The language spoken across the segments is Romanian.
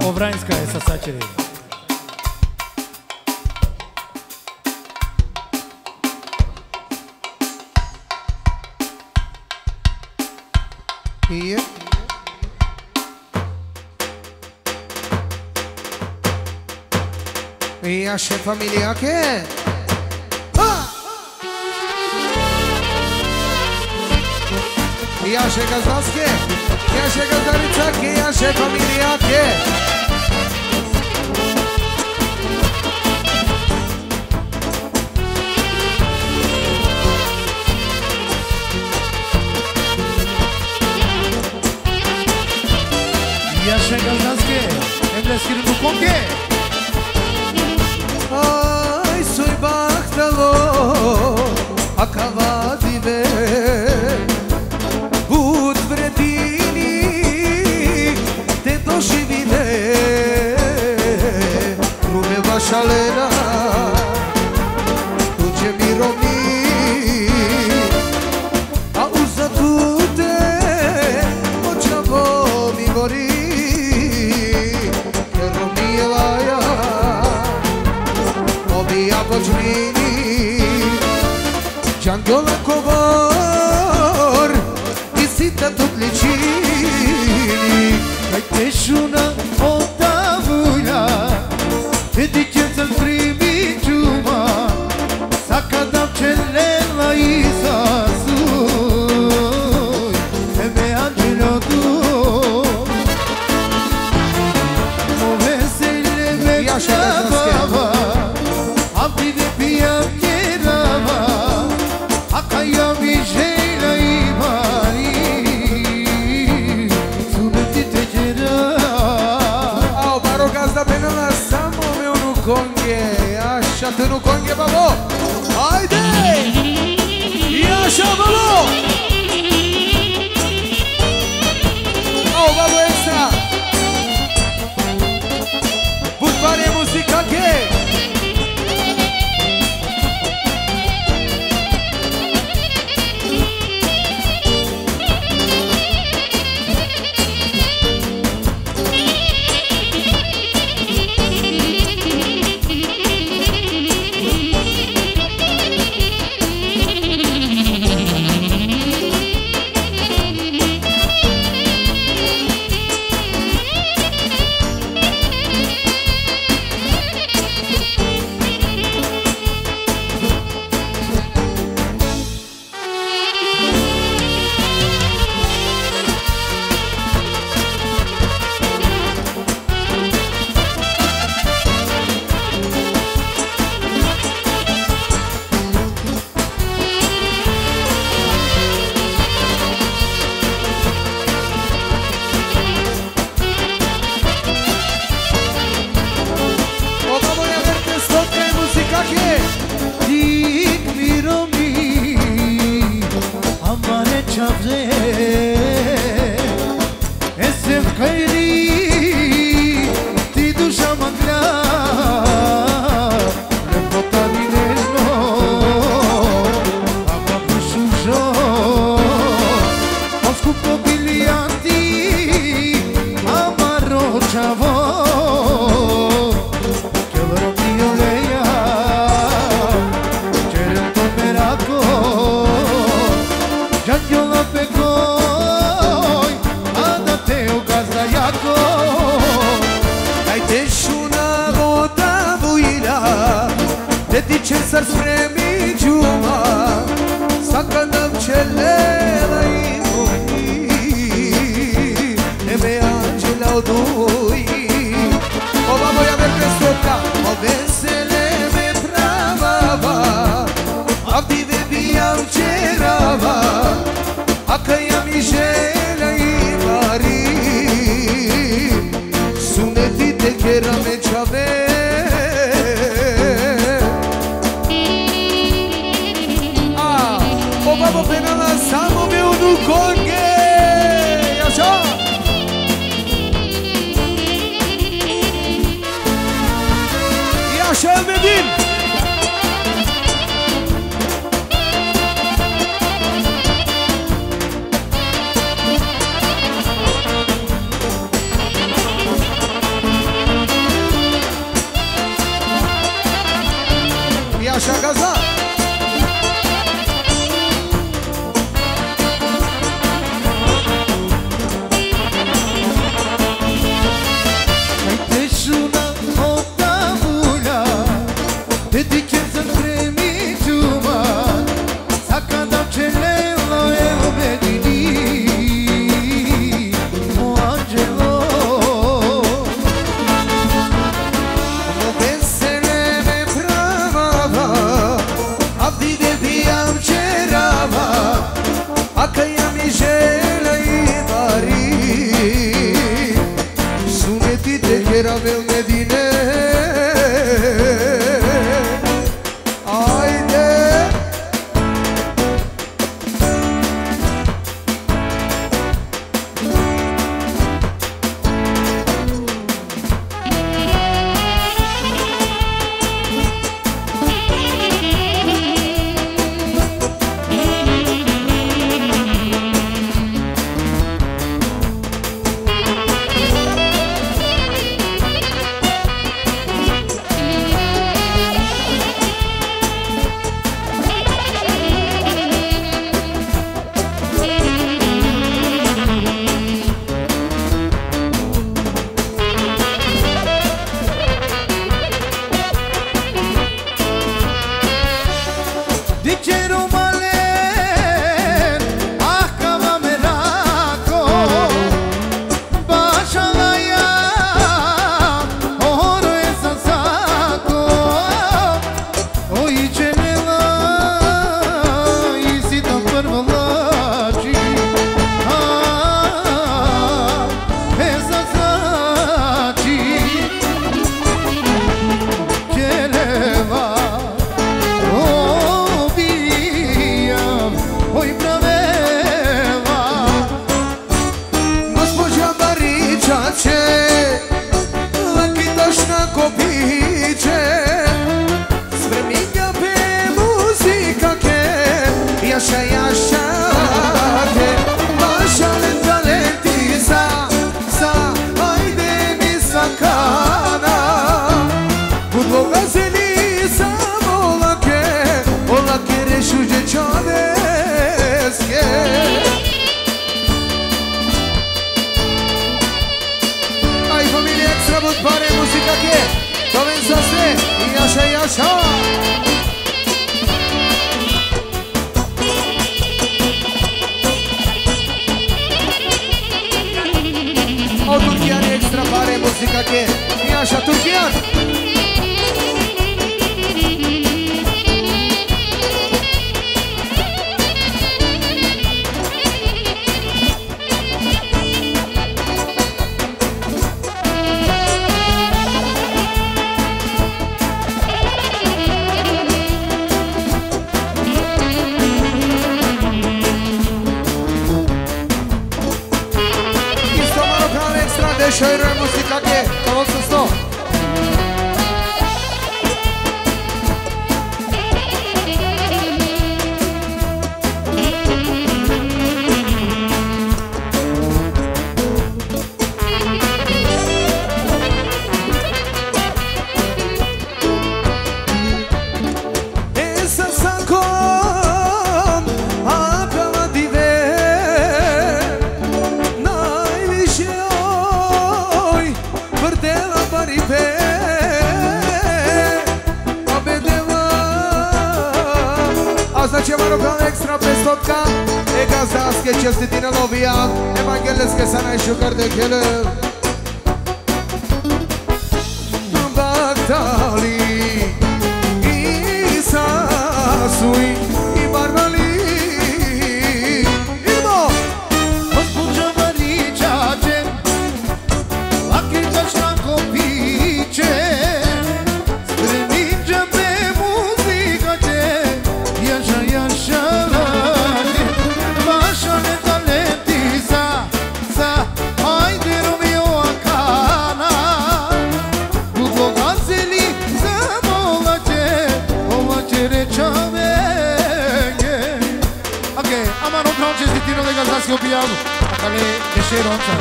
Ovrańska je sa sačeri. Jaše familijake. Jaše gazdanske, jaše gazdanicake, jaše familijake. Jaše gazdanske, emleskiri nukonke. Ay soy bahtalo akavadive Bud vredini te doživine Rume vašalena tuđe mirovni A uza tute očavo mi gori Kero mi je laja Obi abođmini Đangola kovor I sita tupličini Kaj tešuna otavulja Edi ćecan primi čuma Sakadam čelela izazuj Eme anđelo tu O veselje me krabava Abdi ne pijam kjerava Aka ja mi žela imari Suneti te djera Ao baro gazda penala samo me unu konge Jaša te unu konge babo Ajde Jaša babo Ao babo esa Budbare muzikake Ce s-ar spremi giuma Sakadam celela imuni Eme angela odui Ova voia verde sopra O vesele me pravava Abdi vebiam cerava Aka ja mi želja imari Suneti te kera me čave Babo penala samo me unu konge Jaša așa gazda. O turchian extra pare muzica che e așa turchian. Deixa a música aqui, vamos só. Значи Марокан екстра пестотка е газдаске честити на новия евангелски са най-шукър декеле Бактали и Сасуи и Барбали Идемо! Госпожа Маричаче, лакиташ на копиче Gasdaski opijano, ali dešeronca.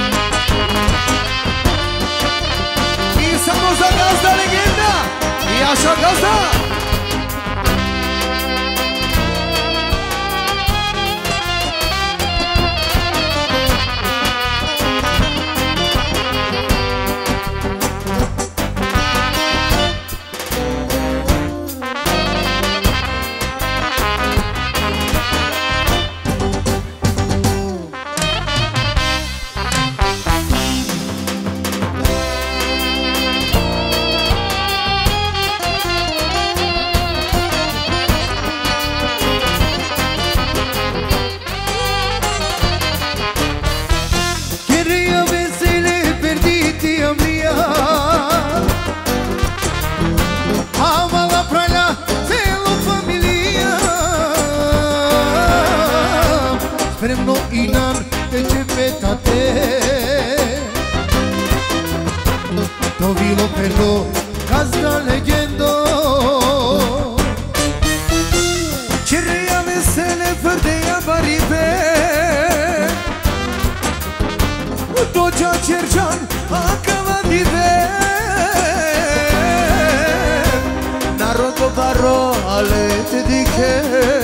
I samo za gazda legenda, ja Așa gazda! Spremno inan te cepetate To bilo perdo gazda legendo Çirriya mesele fırdeya baribe Doca çercan akava dive Narodo baro ale te dike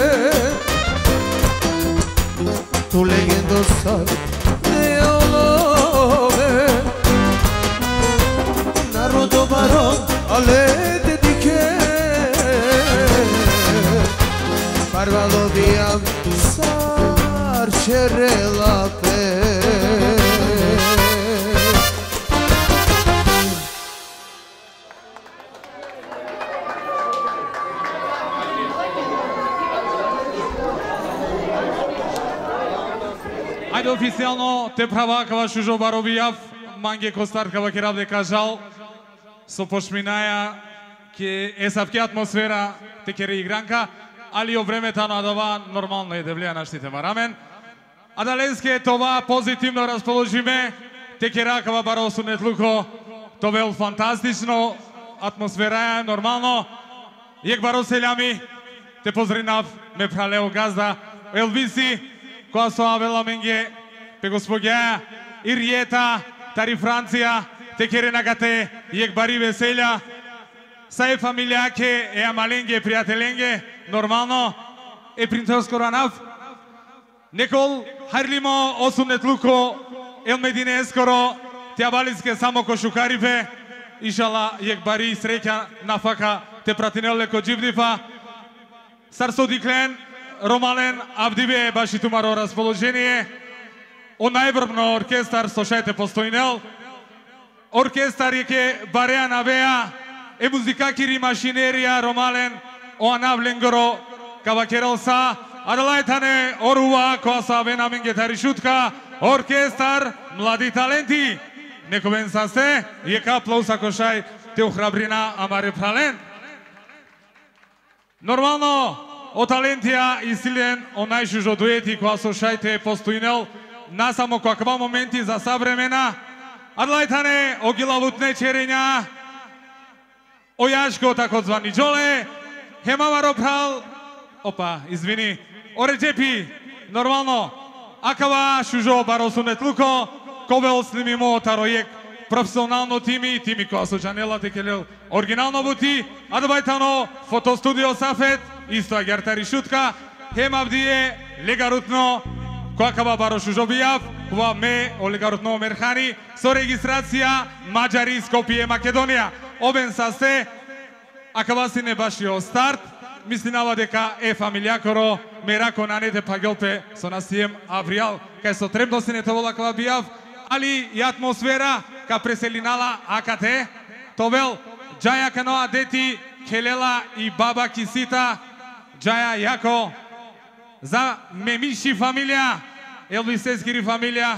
Tu leyendo sal de olove Narodo baro ale te dike Parvalo bijam sar čerelape Ajde oficijalno te prava kava Šužo Barovijav, mange Kostar kava Kirav de Kažal, so pošminaja ke есавке атмосфера те кере игранка, али о времето на това нормално е да влия нашите марамен. А даленске това позитивно разположиме, те кера кава Баросу нетлуко, то бил фантастично, атмосфера е нормално. Ек Бароселями, те позринав, ме пралео газда, Елвиси, која со авела менге, пе госпогја, Ириета, тари Франција, те керенагате, ек бари веселја, са е фамилијаке, е амаленге, пријателенге, нормално, е принцеско ранав, некол, харлимо, осунетлуко, елмедине ескоро, тјабалиске само кошукариве, ишала, ек бари среќа, нафака, те пратинеле ко дживнифа, Сарсо Диклен, Ромален Авдиве баш и тумаро расположение. Он најврбно оркестар слушајте постојнел. Оркестар е ке Бареа Навеа, е музика кири машинерија Ромален, оанавленгоро кавакерелса, адалајтане орува која са венамен гитаришутка, оркестар млади таленти. Некомен са се, ека аплауса кошај те охрабрина Амаре Прален. Нормално, о талентија и силен, о најшужо дуети која слушајте постојнел, насамо каква моменти за savремена, адлајтане о гилавутне черења, о јашко такозвани джоле, хемамаро прал, опа, извини, о реджепи, нормално, акава шужо баросунетлуко, ковел снимимо таројек, професионално тими која со Джанела текелел оригинално бути, адбајтано фотостудио Сафет, исто агертари шутка, хем авдие легарутно, која кава баро шужобијав, кова ме о легарутно мерхани, со регистрација Маđари, Скопје, Македонија. Обен са се, а кава си не баш о старт, мислинава дека е фамилијакоро, мерако нанете пагелпе со насием авријал, кај со требно си не тоа кава бијав, али и атмосфера ка преселинала АКТ, товел Джаја Каноа дети, Келела и баба Кисита, Джаја јако, за Мемиши фамилија, Елвисескири фамилија.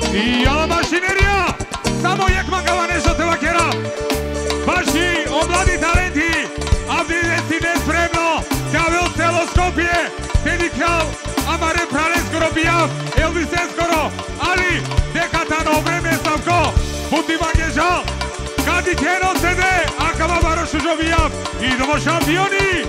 И ала машинерија! Само јекман кава нешто те вакера! Ваши омлади таленти! Авди си неспремно! Каве од село Скопје! Теди крал! Амаре прален скоро бијав! Елвисен скоро! Али! Деката на време Савко! Пути мангежал! Кади кено седе! Акава баро шужо бијав! Идемо шампиони!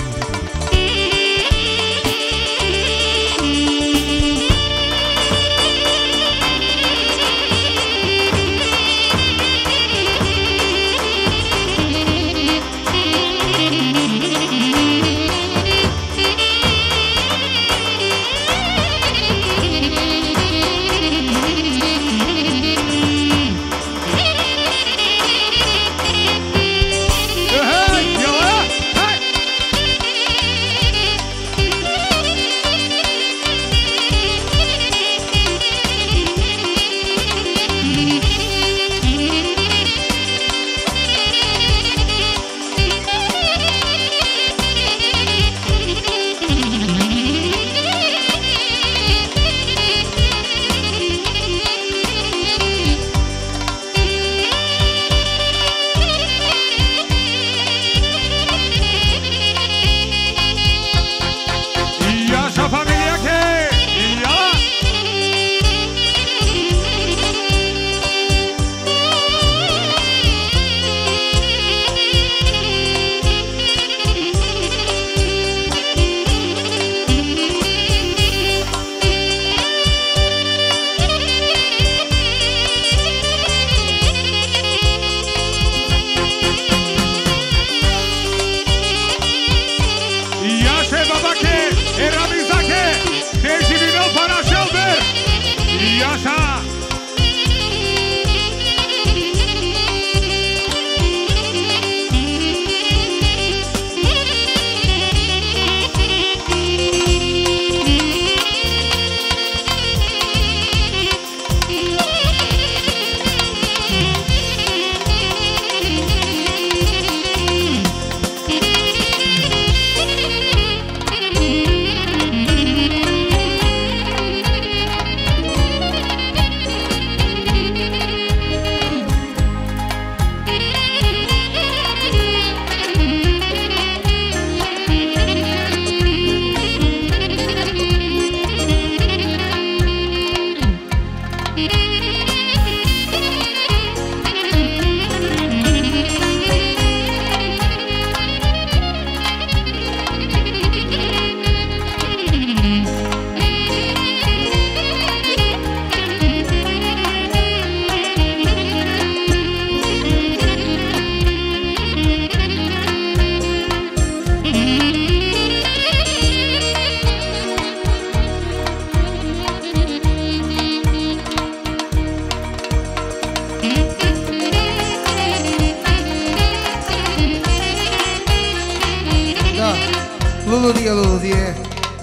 Лулудие,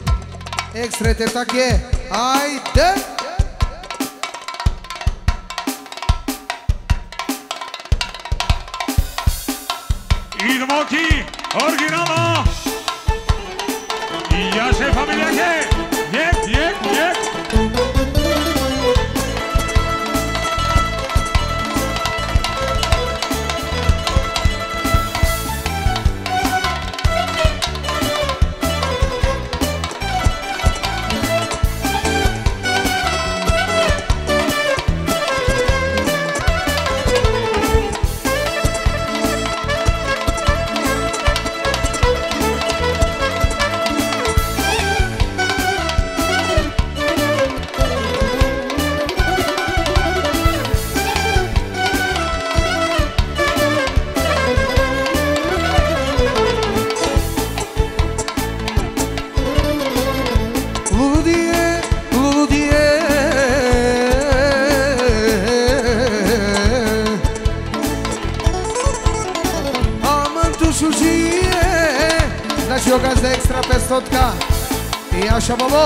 екстрете таке, ајде! Идемо ки, оригинално! И јаше фамилија ке, Значи о газда екстра 500-ка. И Јаша бабо.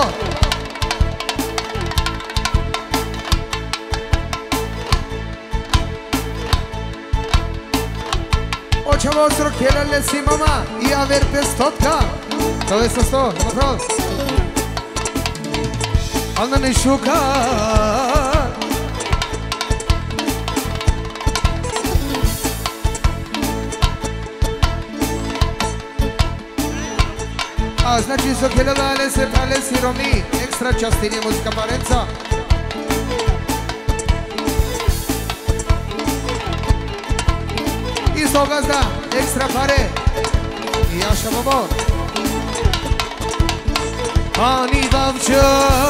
Очаво острок хелеле си мама. И авер 500-ка. Това е със 100, направо. Ана не шука. so che la se palesi romi extra ciastini musica parenza. Isto gazda extra pare. I așa babo. Ani davca.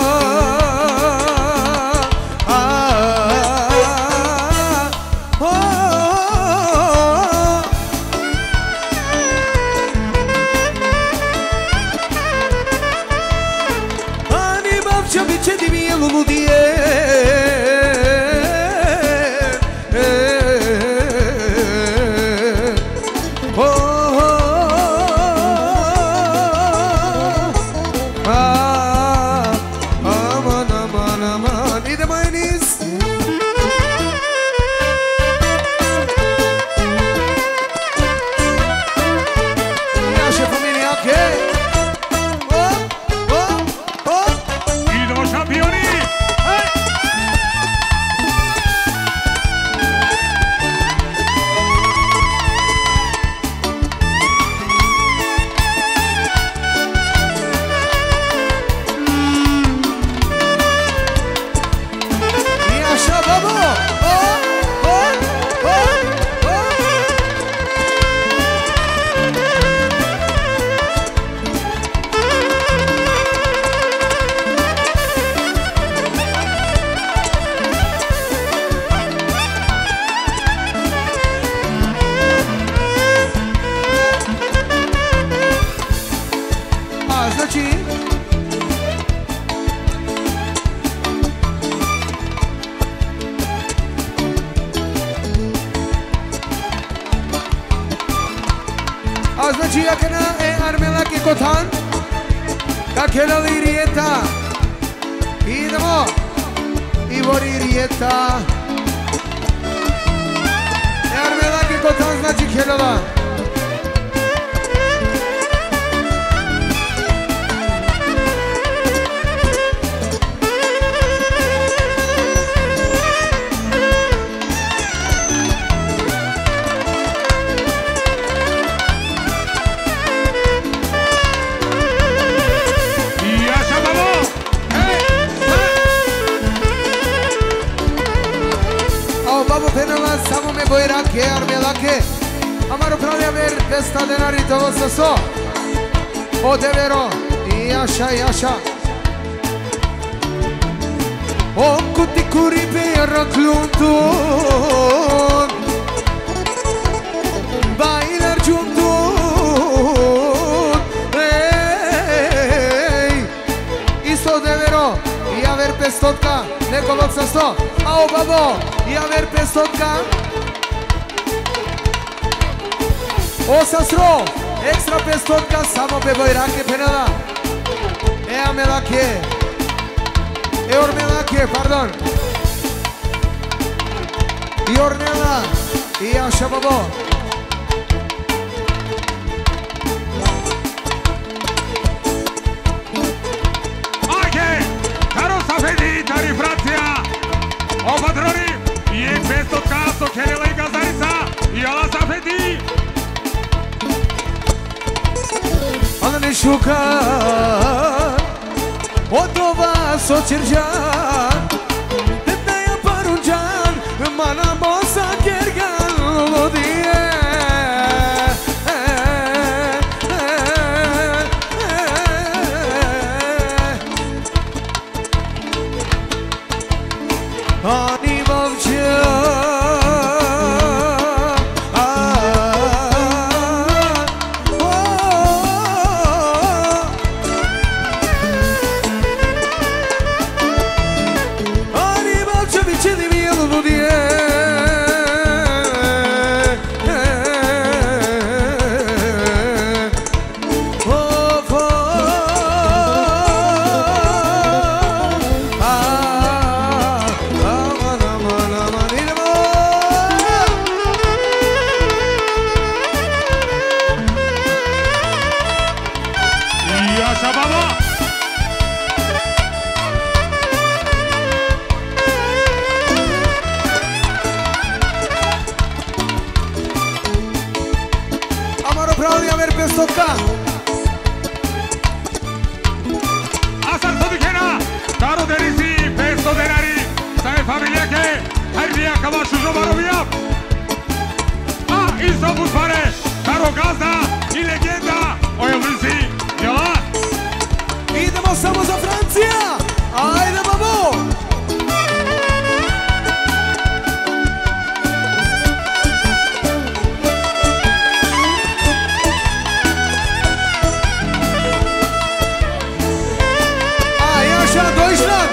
Aznačija kana armela ke kotan kakela lirieta. Idemo Ivori rijeta. Armela ke kotan znači kelala. Samo me bojrake, armelake. Amaro pravi aver 200 denari to sa so. O devero, jaša, jaša. O kuti kuri per kluntun. Bailar juntun. Ej, isto devero, i aver pestotka, neko sa sto. Ao babo, i aver pestotka. O sastro, extra pestotka samo pe bojrake penada. E amelake. E ormelake, pardon. I ornela. I așa babo. Ajde, caro safedi, cari frazia. O padroni, e pestotka so kelela i gazarica. I ala safedi. Ana şukan Otova soçircan Dedaya paruncan Mana bosa gergan diye Ani bavcan familia che Hervia Cavașu Jovarovia. I s-au pus pare Caro Gazda i legenda o evoluții. Iola! Idemo samo za Francija! Ajde, babo! Jaša, Deutschland!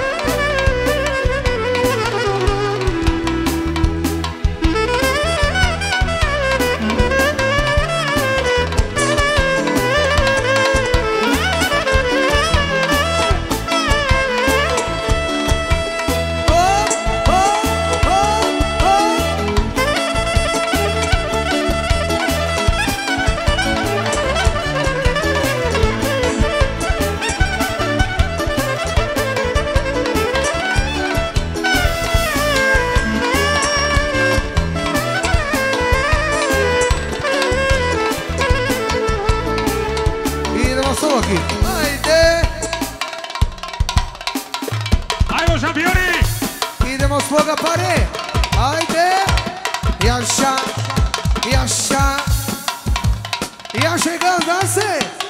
Idemo svoga pare, ajde, Jaša, Jaša, Jaša i Gazda se,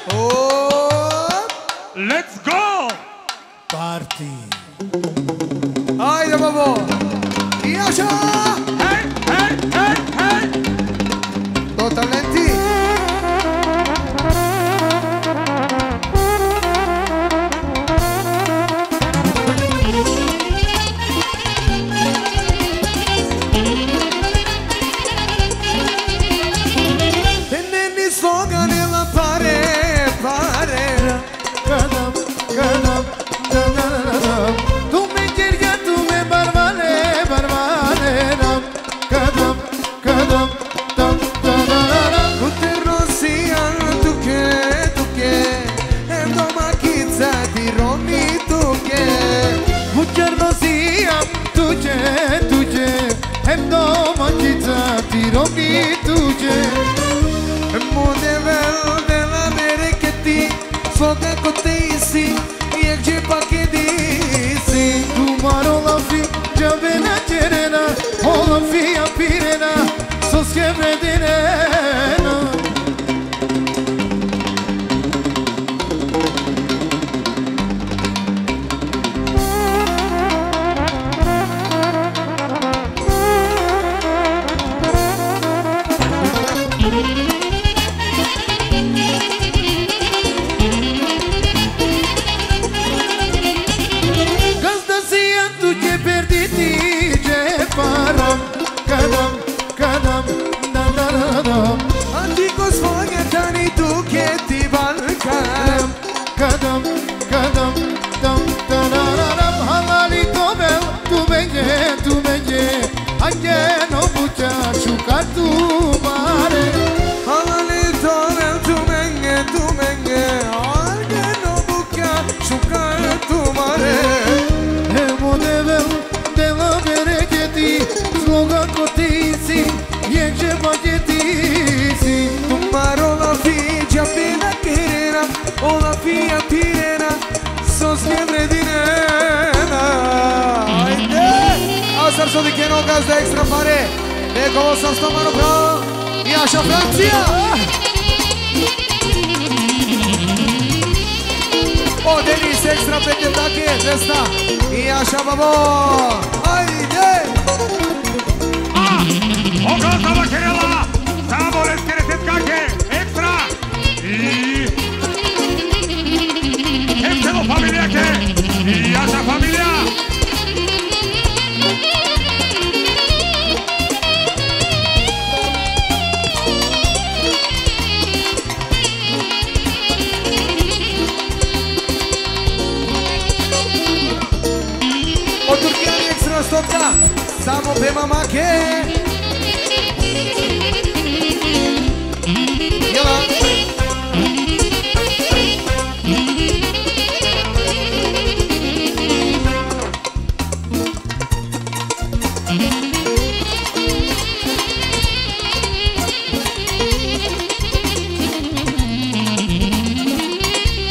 Let's go! Party. Ajde, babo, Jaša, Hej, hej, hej, hej! do talenti. Să de che non Gazda extra pare. Ego să sto mano pro. Jaša Francija. O Denis extra pe take desta. Jaša babo. Ajde. O Gazda Vacherela. Samo leskeretet kake. Extra. I Emcelo familia ke. Jaša familia. Stopka, samo pe mamake. Jela.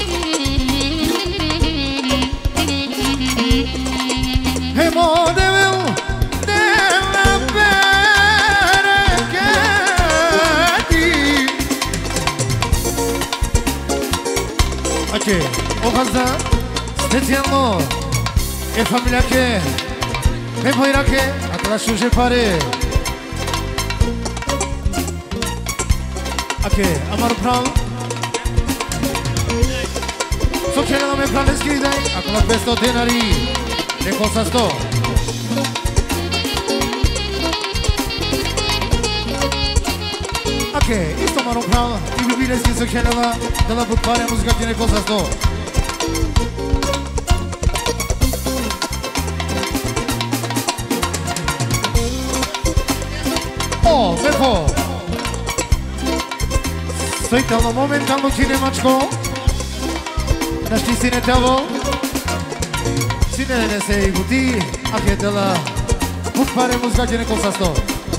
Hemo de Ogazda specijalno e familjake e bojrake, a kada šuže pare. Ake, amaro prav. Sokjena nam je planeski idaj, ako na 200 dinari, neko sa 100. Ake, isto amaro prav, i ljubineski sokjena da potpare muzika ti neko sa 100. O, Befo! Stoitelno, momentalno kinemačko. Našti sine telo. Sine ne se i guti, a kjetela. Potpare muzika ti neko sa 100.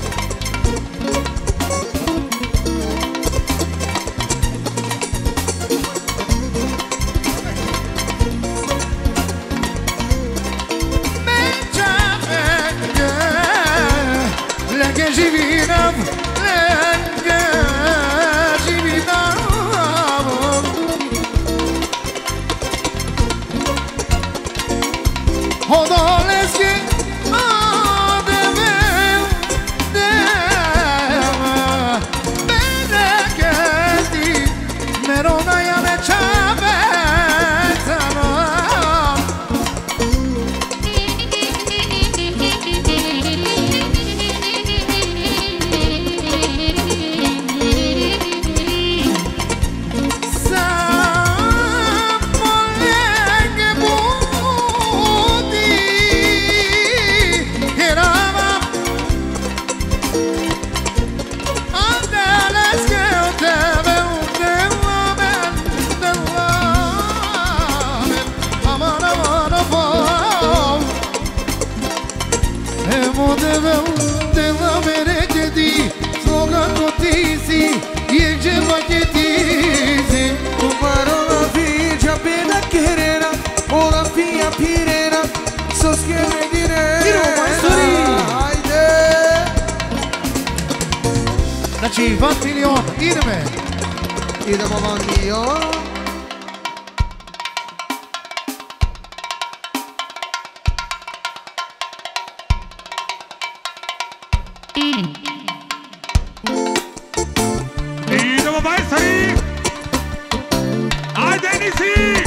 Znači, 1 milion, ideme! Idemo 1 milion. Idemo, majstori! Ajde, nisi!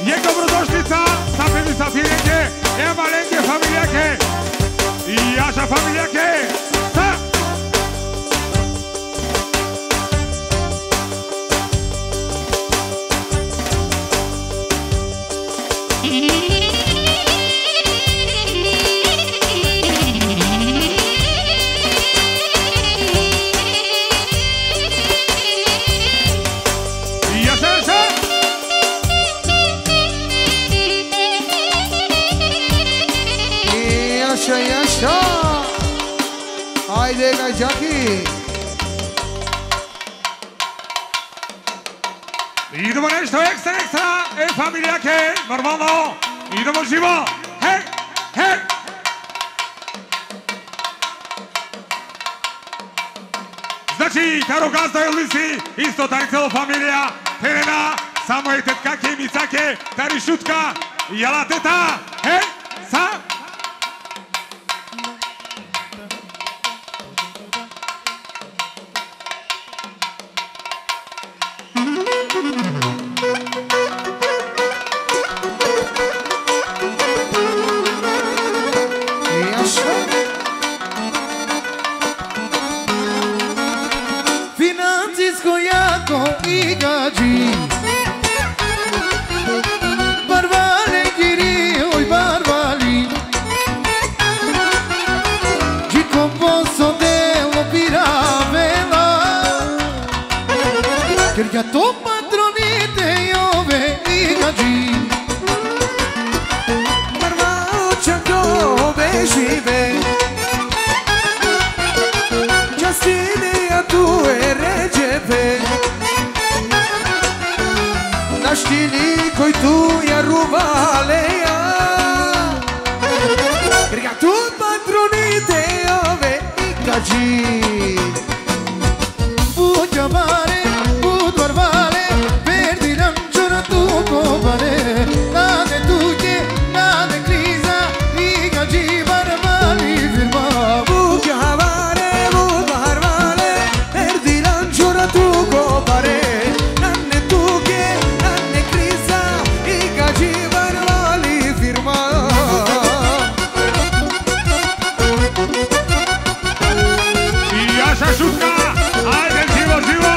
je dobrodošlica sa Pemica Firenke, Malenke familijake i Jaša familijake. Sa! Yaşa Haydi Gajaki Idemo nešto ekstra, familijake, normalno, idemo živo, hej, hej! Znači, Karo Gazda Elvisi, isto taj celo familija, Terena, samo je tetkake i micake, Tari Šutka, jela teta, hej, sa! Financijsko jako i gađi Barvale giri, oj barvali Čiko poso delo piravela Ker ja to patronite i ove i gađi Barvalo čako bežive Častine tu je ređebe Naštini koji tu je ruvaleja Jer ga tu patronite ove i kađi Buđa bare, bud barvale Perdi rančora tu kobare Nade tuđe, nade kriza I gađi barvali firma Buđa bare, bud barvale Perdi rančora tu kobare Nane tuge, nane kriza I gađi barvali firma I Jaša Šutka, ajde živo, živo!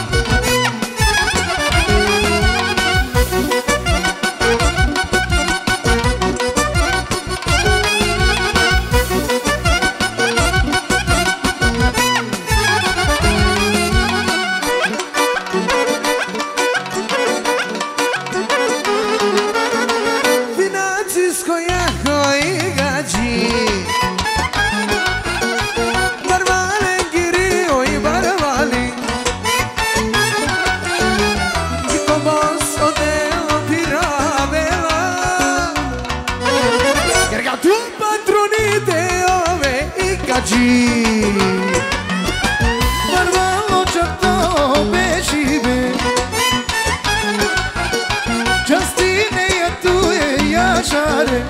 Financijsko jako i gađi Barvale girio i barvali Čiko boso delo piravela Jer ga tu patronite ove i gađi Barvalo čato bežive Častine ja tu je jašare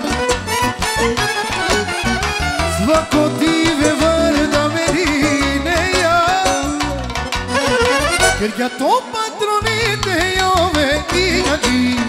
Svako tive vrda merine ja Jer ja to patronite i ove i gađi